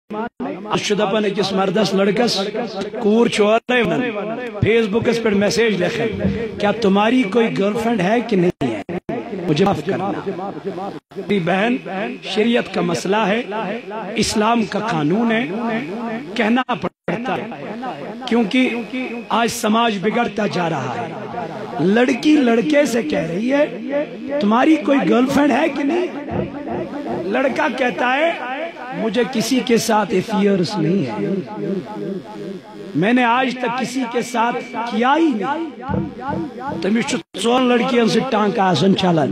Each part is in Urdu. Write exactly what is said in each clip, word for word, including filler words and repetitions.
شدپن اکس مردس لڑکس کور چورے فیس بک اس پر میسیج لکھے کیا تمہاری کوئی گرل فرینڈ ہے کہ نہیں ہے؟ مجھے معاف کرنا میری بہن، شریعت کا مسئلہ ہے، اسلام کا قانون ہے، کہنا پڑتا ہے کیونکہ آج سماج بگڑتا جا رہا ہے۔ لڑکی لڑکے سے کہہ رہی ہے تمہاری کوئی گرل فرینڈ ہے کہ نہیں؟ لڑکا کہتا ہے مجھے کسی کے ساتھ افیئرز نہیں ہے، میں نے آج تک کسی کے ساتھ کیا ہی نہیں۔ تمہیں چون لڑکیاں سے ٹانک آسن چلن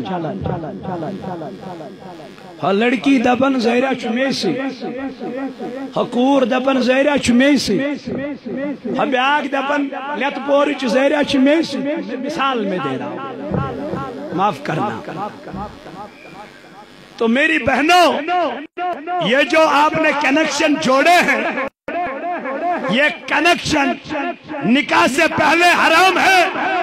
ہاں لڑکی دپن زہرہ چمی سے، حکور دپن زہرہ چمی سے، ہاں بیاگ دپن لیت پورچ زہرہ چمی سے۔ مثال میں دے رہا ہوں، معاف کرنا۔ تو میری بہنوں، یہ جو آپ نے کنیکشن جوڑے ہیں، یہ کنیکشن نکاح سے پہلے حرام ہے،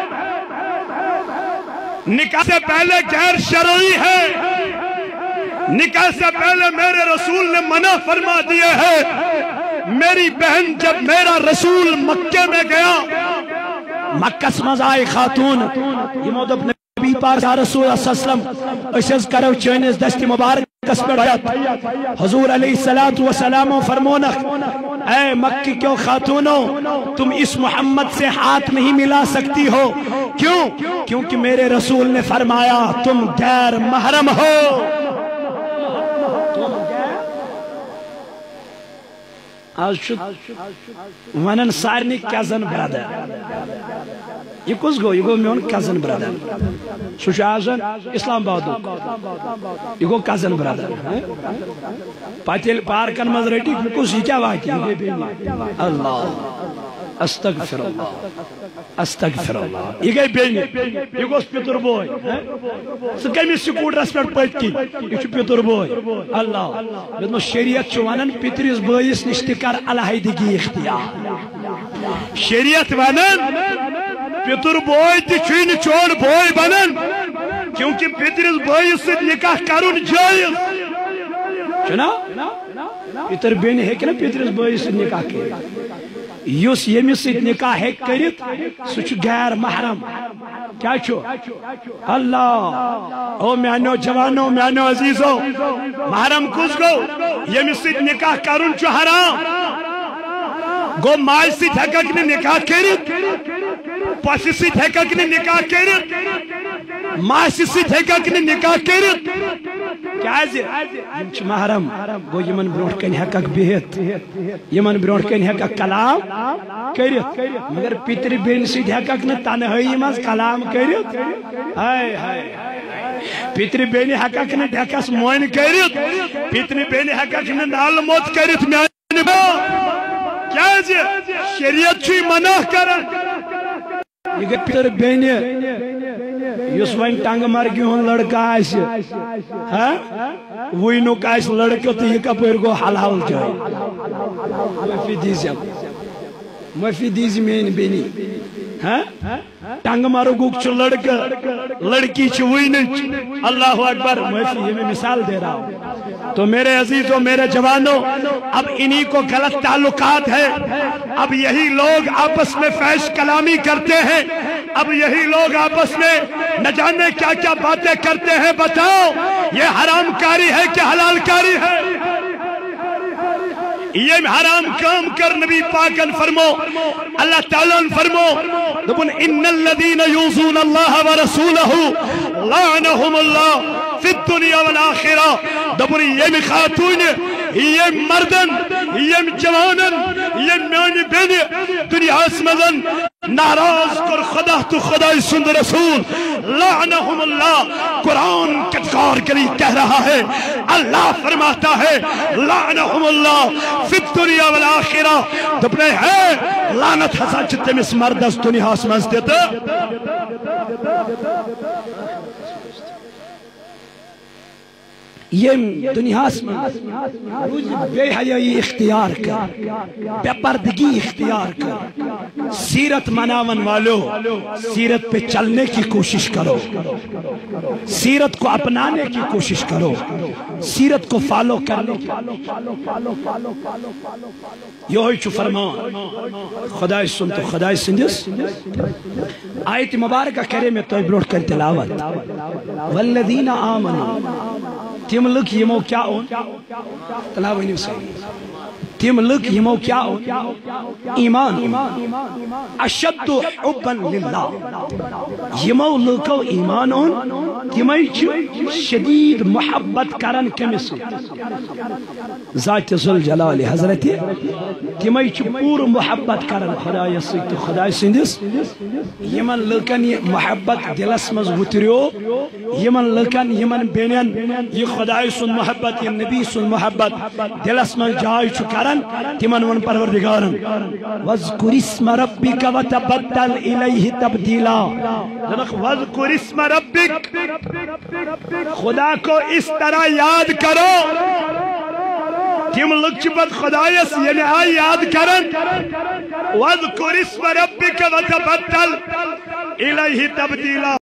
نکاح سے پہلے غیر شرعی ہے، نکاح سے پہلے میرے رسول نے منع فرما دیے ہے۔ میری بہن جب میرا رسول مکے میں گیا، مکہ سمزائی خاتون یہ مودب نبی پاک رسول اللہ صلی اللہ علیہ وسلم اسیز کرو چینیز دستی مبارک کس پر آیت حضور علیہ السلام فرمونک اے مکی کیوں خاتونوں تم اس محمد سے ہاتھ نہیں ملا سکتی ہو، کیوں؟ کیونکہ میرے رسول نے فرمایا تم غیر محرم ہو۔ آج شد ونن سارنی کزن برادر، یہ کس گو؟ یہ گو میون کزن برادر، سوچ آزن اسلام آباد یہ گو کزن برادر۔ پاتیل پارکن مز رٹی کس یہ کیا واقعی؟ اللہ استغفر اللہ استغفر اللہ، یہ گئی بینی، یہ گوس پیتر بوئی، سکمی سکوٹرس پر پت کی یہ چھ پیتر بوئی۔ اللہ بدمو شریعت چوانن پیتریس بوئیس نشتکر علیحدگی اختیار، شریعت وانن پیتر بوئی تی چین چون بوئی بنن، کیونکہ پیتریس بوئیس سے نکاح کرن جائز چنا پیتر بینی ہے کہ نا پیتریس بوئیس سے نکاح کے یوس یمی سے نکاح ہے کرت سچ غیر محرم کیا چھو؟ اللہ او میانو جوانو میانو عزیزو، محرم کس گو؟ یمی سے نکاح کرن چھو حرام گو، مائی سے دھکک نے نکاح کرت، پاسی سے دھکک نے نکاح کرت، مائی سے دھکک نے نکاح کرت، کیا ہے یم چھ محرم گو، یمن بروٹ کن حقق بہت، یمن بروٹ کن حقق کلام کرت، مگر پیتر بین سے حقق نے تنہائی مز کلام کرت، ہائے ہائے پیتر بین حقق نے ڈھکس موین کرت، پیتر بین حقق نے نال موت کرت، میانی با کیا ہے شریعت چھ منع کرن۔ یہ گئی پیتر بین یس وین ٹنگ مرگی ہون لڑکا آئیسی وہی نوک آئیس لڑکا تو یہ کپر کو حلال جائے موفی دیزی موفی دیزی میں بینی ٹنگ مرگو چھ لڑکا لڑکی چھ وہی نچ، اللہ اکبر موفی یہ میں مثال دے رہا ہوں۔ تو میرے عزیزوں میرے جوانوں، اب انہی کو غلط تعلقات ہے، اب یہی لوگ آپس میں فحش کلامی کرتے ہیں، اب یہی لوگ آپس میں نہ جانے کیا کیا باتیں کرتے ہیں۔ بتاؤ یہ حرام کاری ہے کہ حلال کاری ہے؟ یہ حرام کام کر نبی پاکن فرمو، اللہ تعالیٰ فرمو دبن ان الذین یوزون اللہ ورسولہ لعنہم اللہ فی الدنیا والآخرہ، دبن یہ خاتون یہ مردن یہ جوانن یہ میانی بین دنیا اسمدن ناراض کر خدا تو خدای سند رسول لعنہم اللہ، قرآن کتکار کری کہہ رہا ہے، اللہ فرماتا ہے لعنہم اللہ فی الدنیا والآخرہ، دبنے ہے لعنت حسا چھتے میں مرد اس دنیا اسمز دیتا۔ یم دنیا میں بے حیائی اختیار کر، بے پردگی اختیار کر، سیرت مناون والو سیرت پہ چلنے کی کوشش کرو، سیرت کو اپنانے کی کوشش کرو، سیرت کو فالو کرنے کی یہ چھو فرمان خدای سن تو خدای سندس آیت مبارکہ کرے میں تو بروٹ کر تلاوت والذین آمنوا تم لک یمو کیا اون تلاوت نہیں صحیح تم لک یمو کیا اون ایمان اشد حبا للہ یمو لکو ایمان اون تمہیں شدید محبت کرن کمس ذات ذوالجلال حضرت تمہیں پور محبت کرن خدای سید خدای سندس یمن لکن یہ محبت دلس مز وتریو یمن لکن یمن بینن یہ خدای سن محبت یہ نبی سن محبت دلس مز جائے چھ کرن تمن ون پروردگارن واذکر اسم ربک وتبتل الیہ تبدیلا واذکر اسم ربک خدا کو اس طرح یاد کرو تم لوگ چپت خدایس یعنی آئی یاد کرن واذکر اسم ربک وتبتل الیہ تبدیلا